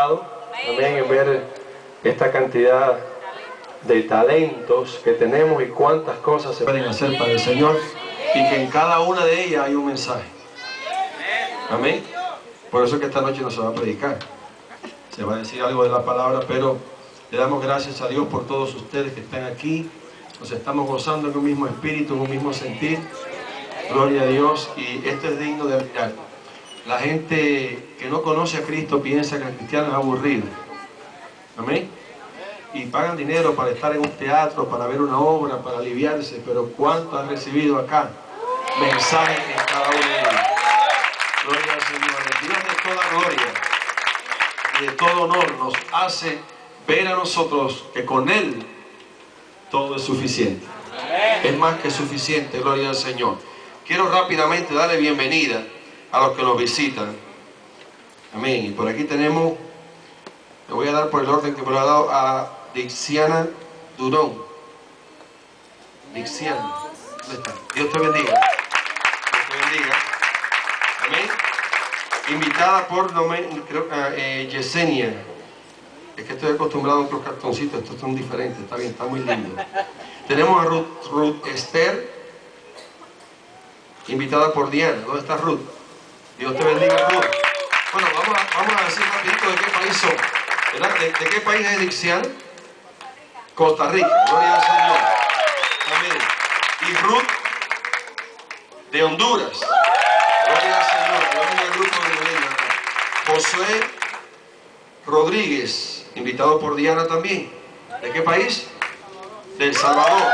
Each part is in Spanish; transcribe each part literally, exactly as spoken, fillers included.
impactado, amén, en ver esta cantidad de talentos que tenemos y cuántas cosas se pueden hacer para el Señor, y que en cada una de ellas hay un mensaje. Amén. Por eso es que esta noche no se va a predicar, se va a decir algo de la palabra, pero le damos gracias a Dios por todos ustedes que están aquí. Nos estamos gozando en un mismo espíritu, en un mismo sentir. Gloria a Dios, y esto es digno de admirar. La gente que no conoce a Cristo piensa que el cristiano es aburrido. Amén. Y pagan dinero para estar en un teatro, para ver una obra, para aliviarse, pero ¿cuánto han recibido acá? Mensajes en cada uno de ellos. Gloria al Señor. El Dios de toda gloria y de todo honor nos hace ver a nosotros que con Él todo es suficiente. Es más que suficiente, gloria al Señor. Quiero rápidamente darle bienvenida a los que nos visitan. Amén. Y por aquí tenemos, le voy a dar por el orden que me lo ha dado, a Dixiana Durón. Dixiana, ¿dónde está? Dios te bendiga. Dios te bendiga. Amén. Invitada por creo, eh, Yesenia. Es que estoy acostumbrado a otros cartoncitos, estos son diferentes, está bien, está muy lindo. Tenemos a Ruth, Ruth Esther, invitada por Diana. ¿Dónde está Ruth? Dios te bendiga, Ruth. Bueno, vamos a, vamos a decir rapidito de qué país son. ¿Verdad? ¿De, de qué país es Dixiana? Costa Rica. Gloria al Señor. Amén. Y Ruth, de Honduras. Gloria al Señor. Gloria al grupo de Molina. Josué Rodríguez, invitado por Diana también. ¿De qué país? De El Salvador.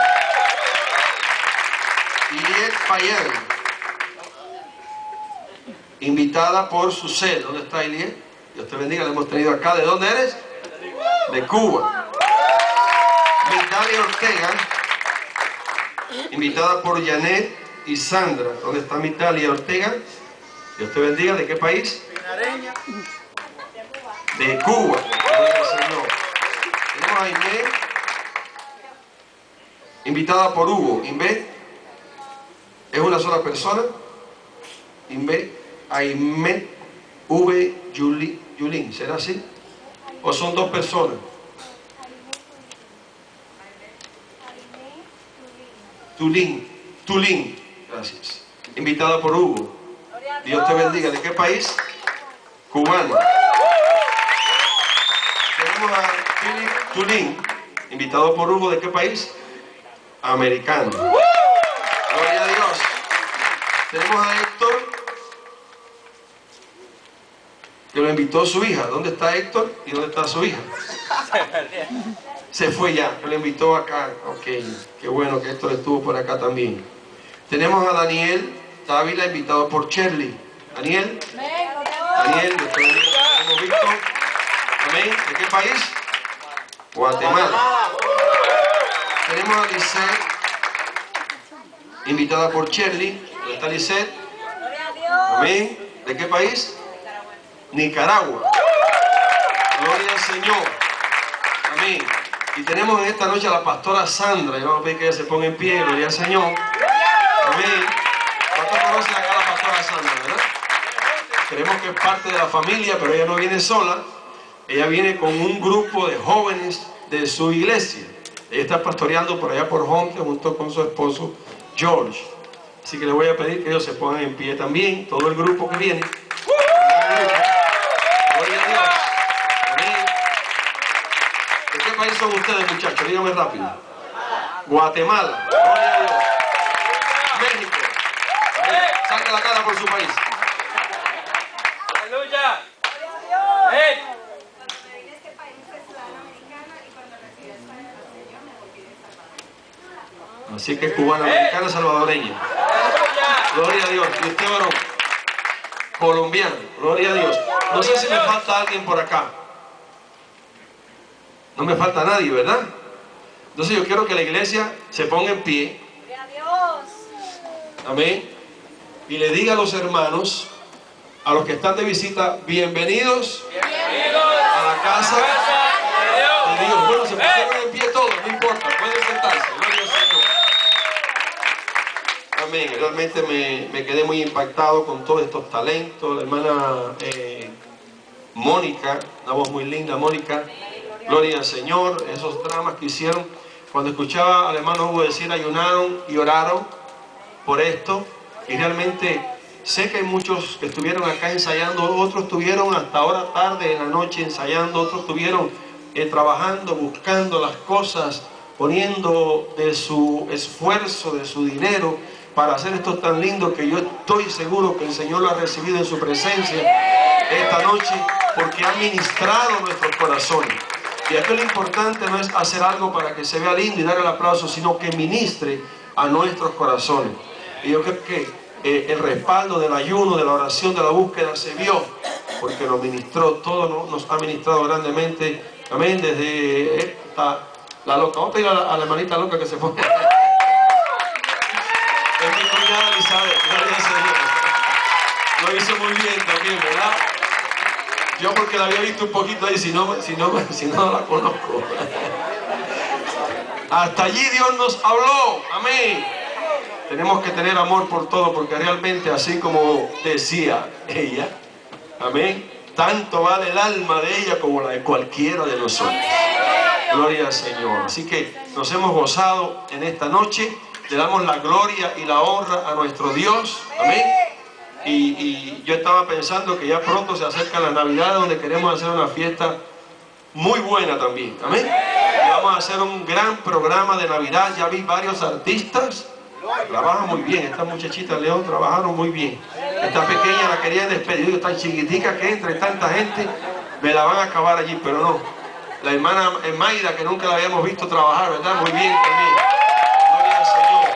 Iliet Payán, invitada por Susel. ¿Dónde está Iliet? Dios te bendiga, la hemos tenido acá. ¿De dónde eres? De Cuba. Migdalia Ortega, invitada por Janet y Sandra. ¿Dónde está Migdalia Ortega? Dios te bendiga. ¿De qué país? De Cuba. Gloria al Señor. Tenemos a Inés, invitada por Hugo. Inés es una sola persona. Inés, Aimé V. Yulín. ¿Será así? ¿O son dos personas? Tulín. Tulín. Gracias. Invitada por Hugo. Dios te bendiga. ¿De qué país? Cubano. Tenemos a Philip Tulín, invitado por Hugo. ¿De qué país? Americano. Gloria a Dios. Tenemos a Héctor, que lo invitó su hija. ¿Dónde está Héctor? ¿Y dónde está su hija? Se fue ya, que lo invitó acá. Ok, qué bueno que Héctor estuvo por acá también. Tenemos a Daniel Dávila, invitado por Shirley. Daniel. Daniel, lo hemos visto. Amén. ¿De qué país? Guatemala. Tenemos a Lisette, invitada por Shirley. ¿Dónde está Lisette? Amén. ¿De qué país? Nicaragua. Gloria al Señor. Amén. Y tenemos en esta noche a la pastora Sandra. Y vamos a pedir que ella se ponga en pie. Gloria al Señor. Amén. ¿Cuántos conocen acá a la pastora Sandra, verdad? Creemos que es parte de la familia, pero ella no viene sola. Ella viene con un grupo de jóvenes de su iglesia. Ella está pastoreando por allá por Honte junto con su esposo George. Así que le voy a pedir que ellos se pongan en pie también, todo el grupo que viene. Gloria a Dios. Amén. ¿De qué país son ustedes, muchachos? Díganme rápido. Guatemala. Gloria a Dios. México. Amén. Saca la cara por su país. Aleluya. ¡Hey! Así que cubana, americana, salvadoreña. Gloria a Dios. Y usted, varón, colombiano. Gloria a Dios. No sé si me falta alguien por acá. No me falta nadie, ¿verdad? Entonces yo quiero que la iglesia se ponga en pie. Amén. Y le diga a los hermanos, a los que están de visita, bienvenidos, bienvenidos a la casa de Dios. Bueno, se pusieron en pie todos, no importa, pueden sentarse. Gloria al Señor. Amén. Realmente me, me quedé muy impactado con todos estos talentos. La hermana eh, Mónica, una voz muy linda, Mónica, gloria al Señor, esos dramas que hicieron. Cuando escuchaba al hermano Hugo decir, ayunaron y oraron por esto, y realmente sé que hay muchos que estuvieron acá ensayando, otros estuvieron hasta ahora tarde en la noche ensayando, otros estuvieron eh, trabajando, buscando las cosas, poniendo de su esfuerzo, de su dinero, para hacer esto tan lindo, que yo estoy seguro que el Señor lo ha recibido en su presencia esta noche, porque ha ministrado nuestros corazones. Y aquí lo importante no es hacer algo para que se vea lindo y dar el aplauso, sino que ministre a nuestros corazones. Y yo creo que eh, el respaldo del ayuno, de la oración, de la búsqueda se vio, porque nos ministró, todo ¿no? nos ha ministrado grandemente. Amén, desde esta, la loca. Vamos a pedir a la, a la hermanita loca que se fue. Es mi cuñada Elizabeth, gloria al Señor. Lo hizo muy bien también, ¿verdad? Yo porque la había visto un poquito ahí, si no, si no, si no, no la conozco. Hasta allí Dios nos habló, amén. Tenemos que tener amor por todo, porque realmente así como decía ella, amén, tanto vale el alma de ella como la de cualquiera de nosotros. Gloria al Señor. Así que nos hemos gozado en esta noche. Le damos la gloria y la honra a nuestro Dios. Amén. Y, y yo estaba pensando que ya pronto se acerca la Navidad, donde queremos hacer una fiesta muy buena también. Amén. Y vamos a hacer un gran programa de Navidad. Ya vi varios artistas. Trabajan muy bien. Estas muchachitas León trabajaron muy bien. Esta pequeña la querían despedir. Tan chiquitica que entre tanta gente, me la van a acabar allí, pero no. La hermana Mayra, que nunca la habíamos visto trabajar, ¿verdad? Muy bien también. Gloria al Señor.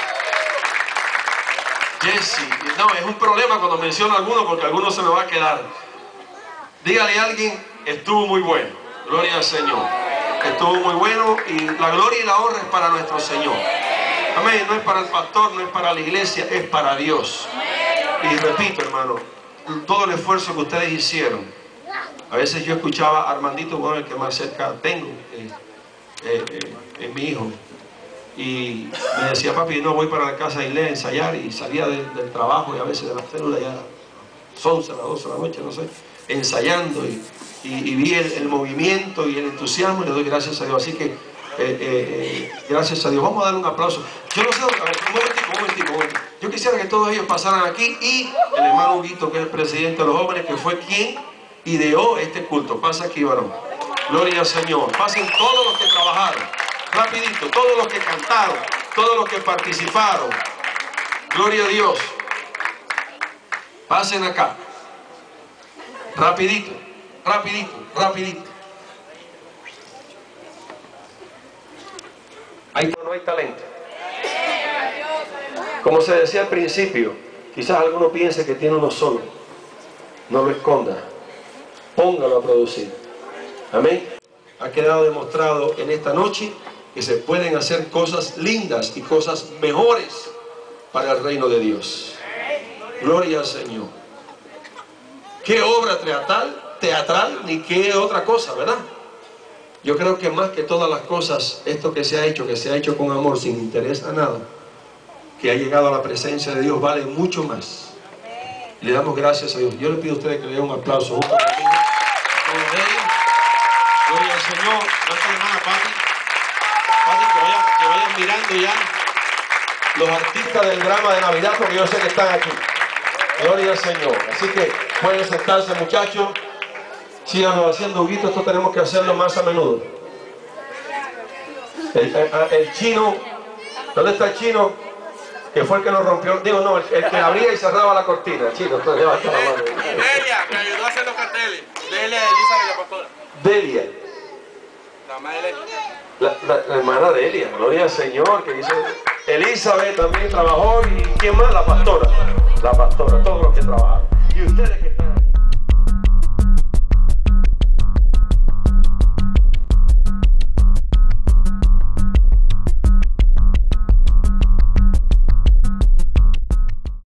Jesse, no, es un problema cuando menciono a alguno, porque alguno se me va a quedar. Dígale a alguien, estuvo muy bueno. Gloria al Señor. Estuvo muy bueno, y la gloria y la honra es para nuestro Señor. Amén. No es para el pastor, no es para la iglesia, es para Dios. Y repito, hermano, todo el esfuerzo que ustedes hicieron. A veces yo escuchaba a Armandito, bueno, el que más cerca tengo, eh, eh, eh, es mi hijo. Y me decía, papi, no voy para la casa de Ilé a ensayar, y salía de, del trabajo y a veces de la célula ya a las once, a las doce de la noche, no sé, ensayando, y, y, y vi el, el movimiento y el entusiasmo, y le doy gracias a Dios. Así que, eh, eh, gracias a Dios. Vamos a darle un aplauso. Yo no sé, a ver, un momentico, un momentico, un momentico. Yo quisiera que todos ellos pasaran aquí, y el hermano Huguito, que es el presidente de los jóvenes, que fue quien ideó este culto. Pasa aquí, varón. Gloria al Señor. Pasen todos los que trabajaron. Rapidito, todos los que cantaron, todos los que participaron. Gloria a Dios. Pasen acá. Rapidito, rapidito, rapidito. Ahí no hay talento. Como se decía al principio, quizás alguno piense que tiene uno solo. No lo esconda. Póngalo a producir. Amén. Ha quedado demostrado en esta noche que se pueden hacer cosas lindas y cosas mejores para el reino de Dios. Gloria al Señor. ¿Qué obra teatral, teatral ni qué otra cosa, verdad? Yo creo que más que todas las cosas, esto que se ha hecho, que se ha hecho con amor, sin interés a nada, que ha llegado a la presencia de Dios, vale mucho más. Le damos gracias a Dios. Yo le pido a ustedes que le den un aplauso junto conmigo. Gloria al Señor. Gracias, hermana Pati. Pati, que vayan, que vayan mirando ya los artistas del drama de Navidad, porque yo sé que están aquí. Gloria al Señor. Así que pueden sentarse, muchachos. Síganos haciendo, Huguito. Esto tenemos que hacerlo más a menudo. El, el, el chino, ¿dónde está el chino? Que fue el que nos rompió, digo no, el, el que abría y cerraba la cortina. Chino, entonces levanta la mano. Delia, que ayudó a hacer los carteles. Delia, Elizabeth, la pastora. Delia. La mamá de Delia. La, la, la hermana Delia, gloria al Señor, que hizo. Elizabeth también trabajó, y ¿quién más? La pastora. La pastora, todos los que trabajaron. Y ustedes que están